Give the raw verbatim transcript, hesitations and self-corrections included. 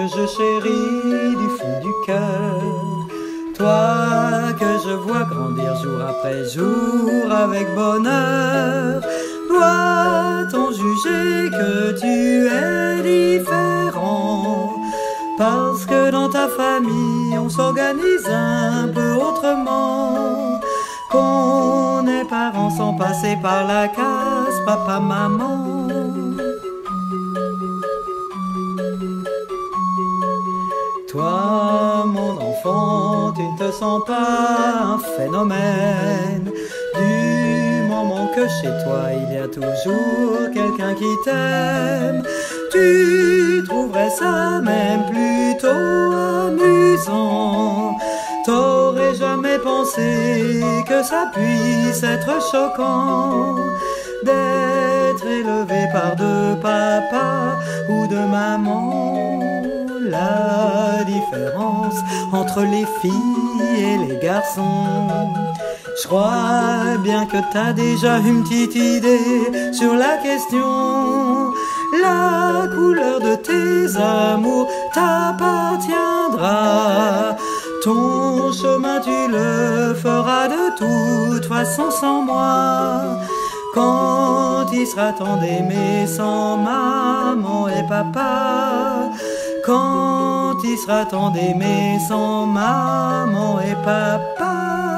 que je chéris du fond du cœur, toi que je vois grandir jour après jour avec bonheur, doit-on juger que tu es différent? Parce que dans ta famille on s'organise un peu autrement, qu'on est parents sans passer par la case papa, maman. Toi, mon enfant, tu ne te sens pas un phénomène. Du moment que chez toi il y a toujours quelqu'un qui t'aime, tu trouverais ça même plutôt amusant. T'aurais jamais pensé que ça puisse être choquant d'être élevé par deux papas ou deux mamans. La différence entre les filles et les garçons, je crois bien que t'as déjà une petite idée sur la question. La couleur de tes amours t'appartiendra. Ton chemin tu le feras de toute façon sans moi. Quand il sera temps d'aimer sans maman et papa, quand il sera temps d'aimer sans maman et papa.